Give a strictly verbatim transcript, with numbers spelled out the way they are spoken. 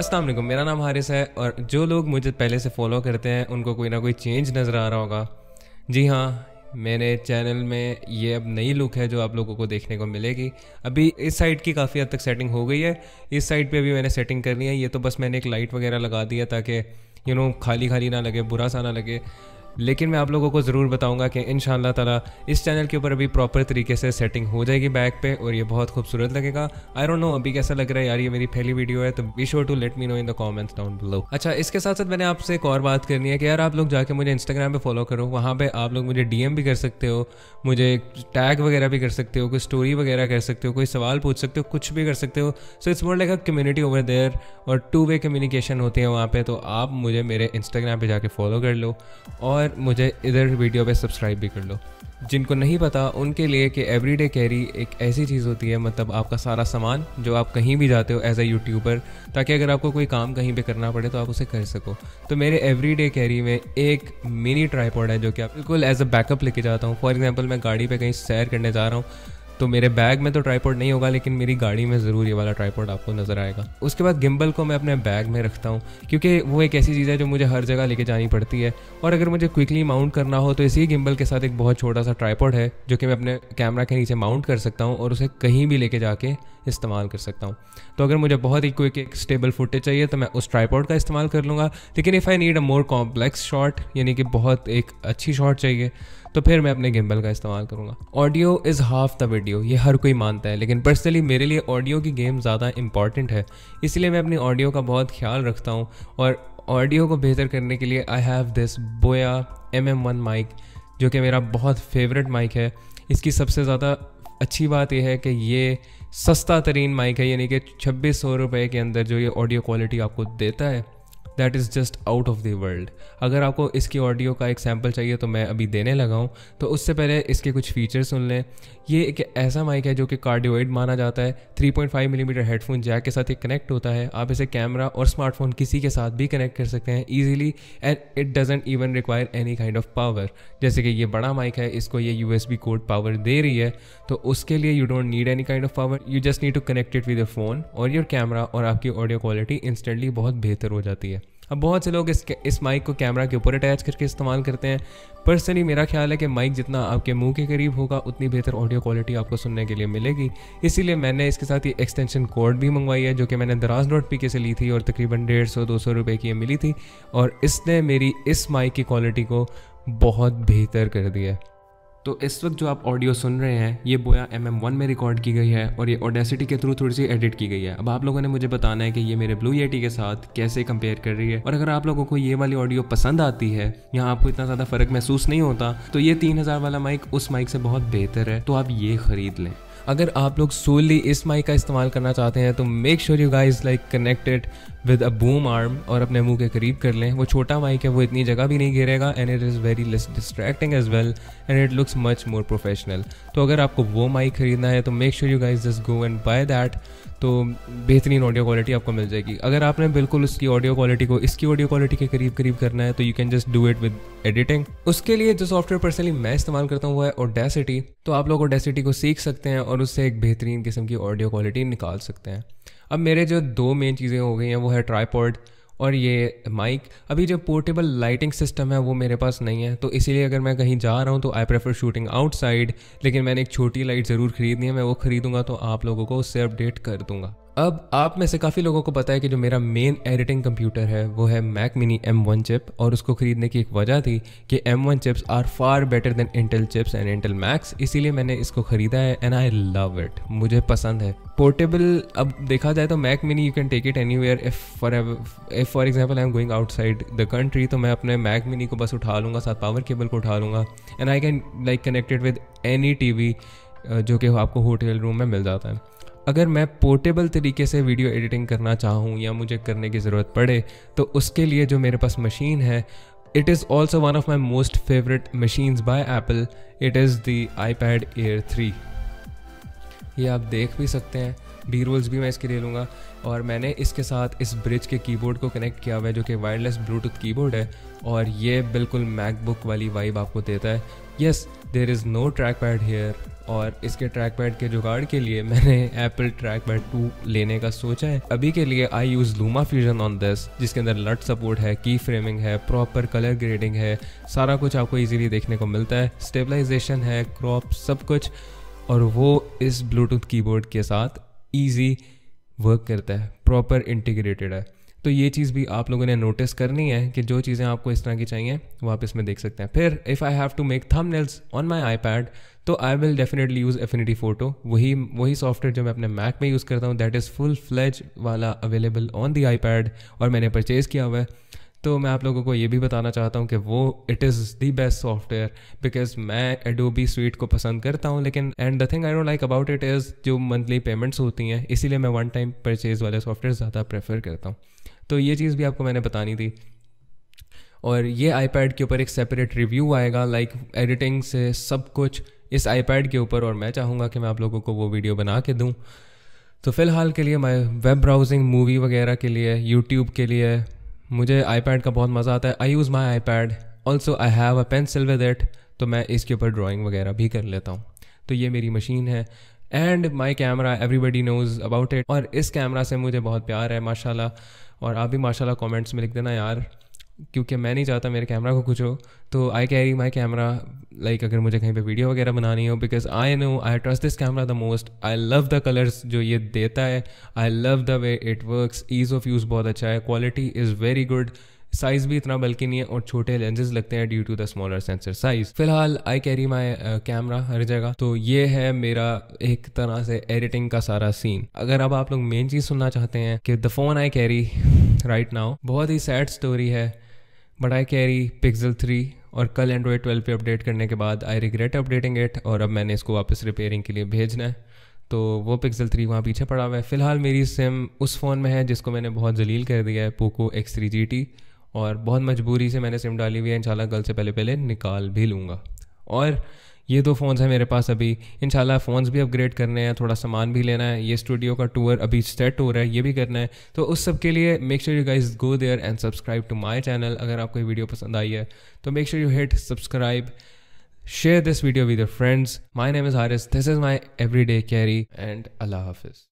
अस्सलाम वालेकुम, मेरा नाम हारिस है और जो लोग मुझे पहले से फॉलो करते हैं उनको कोई ना कोई चेंज नज़र आ रहा होगा। जी हाँ, मेरे चैनल में ये अब नई लुक है जो आप लोगों को देखने को मिलेगी। अभी इस साइड की काफ़ी हद तक सेटिंग हो गई है, इस साइड पे भी मैंने सेटिंग करनी है। ये तो बस मैंने एक लाइट वगैरह लगा दी है ताकि यू नो खाली खाली ना लगे, बुरा सा ना लगे। लेकिन मैं आप लोगों को ज़रूर बताऊंगा कि इंशाअल्लाह ताला इस चैनल के ऊपर अभी प्रॉपर तरीके से सेटिंग हो जाएगी बैक पे और ये बहुत खूबसूरत लगेगा। आई डोंट नो अभी कैसा लग रहा है यार, ये मेरी पहली वीडियो है, तो be sure to let me know in the comments down below. अच्छा, इसके साथ साथ मैंने आपसे एक और बात करनी है कि यार आप लोग जाके मुझे इंस्टाग्राम पे फॉलो करो। वहाँ पे आप लोग मुझे डीएम भी कर सकते हो, मुझे टैग वगैरह भी कर सकते हो, कोई स्टोरी वगैरह कर सकते हो, कोई सवाल पूछ सकते हो, कुछ भी कर सकते हो। So it's more like a community over there और टू वे कम्युनिकेशन होती है वहाँ पे। तो आप मुझे मेरे इंस्टाग्राम पे जाके फॉलो कर लो और मुझे इधर वीडियो पे सब्सक्राइब भी कर लो। जिनको नहीं पता उनके लिए कि एवरीडे कैरी एक ऐसी चीज़ होती है, मतलब आपका सारा सामान जो आप कहीं भी जाते हो एज अ यूट्यूबर, ताकि अगर आपको कोई काम कहीं पे करना पड़े तो आप उसे कर सको। तो मेरे एवरीडे कैरी में एक मिनी ट्राइपॉड है जो कि आप बिल्कुल एज अ बैकअप लेके जाता हूँ। फॉर एग्जांपल मैं गाड़ी पे कहीं सैर करने जा रहा हूँ तो मेरे बैग में तो ट्राइपॉड नहीं होगा, लेकिन मेरी गाड़ी में ज़रूर ये वाला ट्राइपॉड आपको नज़र आएगा। उसके बाद गिम्बल को मैं अपने बैग में रखता हूँ क्योंकि वो एक ऐसी चीज़ है जो मुझे हर जगह लेके जानी पड़ती है। और अगर मुझे क्विकली माउंट करना हो तो इसी गिम्बल के साथ एक बहुत छोटा सा ट्राइपॉड है जो कि मैं अपने कैमरा के नीचे माउंट कर सकता हूँ और उसे कहीं भी लेके जाके इस्तेमाल कर सकता हूँ। तो अगर मुझे बहुत ही क्विक एक स्टेबल फुटेज चाहिए तो मैं उस ट्राइपॉड का इस्तेमाल कर लूँगा। लेकिन if I need a more complex shot, यानी कि बहुत एक अच्छी शॉट चाहिए, तो फिर मैं अपने गिम्बल का इस्तेमाल करूँगा। Audio is half the video, ये हर कोई मानता है, लेकिन पर्सनली मेरे लिए ऑडियो की गेम ज़्यादा इंपॉर्टेंट है। इसलिए मैं अपनी ऑडियो का बहुत ख्याल रखता हूँ और ऑडियो को बेहतर करने के लिए I have this Boya M M one mic जो कि मेरा बहुत फेवरेट माइक है। इसकी सबसे ज़्यादा अच्छी बात यह है कि ये सस्ता तरीन माइक है, यानी कि छब्बीस सौ रुपये के अंदर जो ये ऑडियो क्वालिटी आपको देता है that is just out of the world. अगर आपको इसकी ऑडियो का एक सैम्पल चाहिए तो मैं अभी देने लगा हूँ, तो उससे पहले इसके कुछ फीचर्स सुन लें। ये एक ऐसा माइक है जो कि कार्डियोइड माना जाता है। Three point five millimetre headphone jack के साथ ये कनेक्ट होता है। आप इसे कैमरा और स्मार्टफोन किसी के साथ भी कनेक्ट कर सकते हैं easily and it doesn't even require any kind of power. जैसे कि ये बड़ा माइक है, इसको ये U S B cord power दे रही है, तो उसके लिए you don't need any kind of power, you just need to connect it with your phone और योर कैमरा और आपकी ऑडियो क्वालिटी इंस्टेंटली बहुत बेहतर हो जाती है। अब बहुत से लोग इस इस माइक को कैमरा के ऊपर अटैच करके इस्तेमाल करते हैं। पर्सनली मेरा ख्याल है कि माइक जितना आपके मुंह के करीब होगा उतनी बेहतर ऑडियो क्वालिटी आपको सुनने के लिए मिलेगी। इसीलिए मैंने इसके साथ ये एक्सटेंशन कोड भी मंगवाई है जो कि मैंने दराज डॉट पी के से ली थी और तकरीबन डेढ़ सौ दो सौ रुपये की ये मिली थी और इसने मेरी इस माइक की क्वालिटी को बहुत बेहतर कर दिया है। तो इस वक्त जो आप ऑडियो सुन रहे हैं ये बोया एम एम वन में रिकॉर्ड की गई है और ये ऑडेसिटी के थ्रू थोड़ी सी एडिट की गई है। अब आप लोगों ने मुझे बताना है कि ये मेरे ब्लू येटी के साथ कैसे कंपेयर कर रही है, और अगर आप लोगों को ये वाली ऑडियो पसंद आती है, यहाँ आपको इतना ज़्यादा फ़र्क महसूस नहीं होता, तो ये तीन हज़ार वाला माइक उस माइक से बहुत बेहतर है, तो आप ये ख़रीद लें। अगर आप लोग सोली इस माइक का इस्तेमाल करना चाहते हैं तो make sure you guys like connected with a boom arm और अपने मुंह के करीब कर लें। वो छोटा माइक है, वो इतनी जगह भी नहीं घेरेगा and it is very less distracting as well and it looks much more professional. तो अगर आपको वो माइक खरीदना है तो make sure you guys just go and buy that, तो बेहतरीन ऑडियो क्वालिटी आपको मिल जाएगी। अगर आपने बिल्कुल उसकी ऑडियो क्वालिटी को इसकी ऑडियो क्वालिटी के करीब करीब करना है तो you can just do it with editing. उसके लिए जो सॉफ्टवेयर पर्सनली मैं इस्तेमाल करता हूँ वो है ऑडेसिटी। तो आप लोग ऑडेसिटी को सीख सकते हैं और उससे एक बेहतरीन किस्म की ऑडियो क्वालिटी निकाल सकते हैं। अब मेरे जो दो मेन चीज़ें हो गई हैं वो है ट्राइपॉड और ये माइक। अभी जो पोर्टेबल लाइटिंग सिस्टम है वो मेरे पास नहीं है, तो इसीलिए अगर मैं कहीं जा रहा हूँ तो आई प्रेफर शूटिंग आउटसाइड। लेकिन मैंने एक छोटी लाइट ज़रूर ख़रीदनी है, मैं वो ख़रीदूँगा तो आप लोगों को उससे अपडेट कर दूँगा। अब आप में से काफ़ी लोगों को पता है कि जो मेरा मेन एडिटिंग कंप्यूटर है वो है Mac mini M one chip, और उसको ख़रीदने की एक वजह थी कि M one chips are far better than Intel chips and Intel Macs, इसीलिए मैंने इसको ख़रीदा है एंड आई लव इट, मुझे पसंद है। पोर्टेबल अब देखा जाए तो Mac mini you can take it anywhere. If for if for example I am going outside the country तो मैं अपने मैक मिनी को बस उठा लूँगा, साथ पावर केबल को उठा लूँगा and I can like connected with any T V जो कि आपको होटल रूम में मिल जाता है। अगर मैं पोर्टेबल तरीके से वीडियो एडिटिंग करना चाहूँ या मुझे करने की ज़रूरत पड़े तो उसके लिए जो मेरे पास मशीन है, it is also one of my most favourite machines by Apple, it is the iPad Air three. ये आप देख भी सकते हैं, बी रोल्स भी मैं इसके ले लूँगा। और मैंने इसके साथ इस ब्रिज के कीबोर्ड को कनेक्ट किया हुआ है जो कि वायरलेस ब्लूटूथ कीबोर्ड है और ये बिल्कुल मैकबुक वाली वाइब आपको देता है। Yes, there is no track pad here, और इसके ट्रैक पैड के जुगाड़ के लिए मैंने एप्पल ट्रैक पैड टू लेने का सोचा है। अभी के लिए I use Luma Fusion on this, जिसके अंदर लट सपोर्ट है, की फ्रेमिंग है, प्रॉपर कलर ग्रेडिंग है, सारा कुछ आपको इजीली देखने को मिलता है, स्टेबलाइजेशन है, क्रॉप, सब कुछ, और वो इस ब्लूटूथ कीबोर्ड के साथ ईजी वर्क करता है, प्रॉपर इंटीग्रेटेड है। तो ये चीज़ भी आप लोगों ने नोटिस करनी है कि जो चीज़ें आपको इस तरह की चाहिए वो आप इसमें देख सकते हैं। फिर if I have to make thumbnails on my iPad तो I will definitely use Affinity Photo, वही वही सॉफ्टवेयर जो मैं अपने मैक में यूज़ करता हूँ, दैट इज़ फुल फ्लेज वाला अवेलेबल ऑन दी आईपैड और मैंने परचेज़ किया हुआ है। तो मैं आप लोगों को ये भी बताना चाहता हूँ कि वो it is the best software, because मैं एडोबी स्वीट को पसंद करता हूँ, लेकिन and the thing I don't like about it is जो मंथली पेमेंट्स होती हैं, इसीलिए मैं वन टाइम परचेज़ वाले सॉफ्टवेयर ज़्यादा प्रेफर करता हूँ। तो ये चीज़ भी आपको मैंने बतानी थी। और ये आईपैड के ऊपर एक सेपरेट रिव्यू आएगा, लाइक एडिटिंग से सब कुछ इस आईपैड के ऊपर, और मैं चाहूँगा कि मैं आप लोगों को वो वीडियो बना के दूँ। तो फ़िलहाल के लिए मैं वेब ब्राउजिंग, मूवी वगैरह के लिए, यूट्यूब के लिए मुझे आईपैड का बहुत मज़ा आता है। I use my iPad, also I have a pencil with it, तो मैं इसके ऊपर ड्राइंग वगैरह भी कर लेता हूँ। तो ये मेरी मशीन है and my camera, everybody knows about it. और इस कैमरा से मुझे बहुत प्यार है माशाल्लाह, और आप भी माशाल्लाह कमेंट्स में लिख देना यार, क्योंकि मैं नहीं चाहता मेरे कैमरा को कुछ हो। तो I carry my camera, like अगर मुझे कहीं पे वीडियो वगैरह बनानी हो, because I know I trust this camera the most. I love the colours जो ये देता है, I love the way it works, ease of use बहुत अच्छा है, quality is very good, size भी इतना बल्कि नहीं है, और छोटे लेंसेज लगते हैं due to the smaller sensor size. फिलहाल आई कैरी माई कैमरा हर जगह। तो ये है मेरा एक तरह से एडिटिंग का सारा सीन। अगर अब आप लोग मेन चीज़ सुनना चाहते हैं कि the phone I carry right now, बहुत ही सैड स्टोरी है, but I carry Pixel three, और कल एंड्रॉयड ट्वेल्व पे अपडेट करने के बाद आई रिग्रेट अपडेटिंग इट, और अब मैंने इसको वापस रिपेयरिंग के लिए भेजना है। तो वो पिक्सल थ्री वहाँ पीछे पड़ा हुआ है। फ़िलहाल मेरी सिम उस फ़ोन में है जिसको मैंने बहुत जलील कर दिया है, Poco X three G T, और बहुत मजबूरी से मैंने सिम डाली हुई है। इंशाल्लाह कल से पहले पहले निकाल भी लूँगा। और ये दो फ़ोन्स हैं मेरे पास अभी, इंशाल्लाह फ़ोन्स भी अपग्रेड करने हैं, थोड़ा सामान भी लेना है, ये स्टूडियो का टूर अभी सेट हो रहा है, ये भी करना है। तो उस सब के लिए make sure you guys go there and subscribe to my channel. अगर आपको ये वीडियो पसंद आई है तो make sure you hit subscribe, share this video with your friends. My name is Haris, this is my everyday carry, and Allah Hafiz.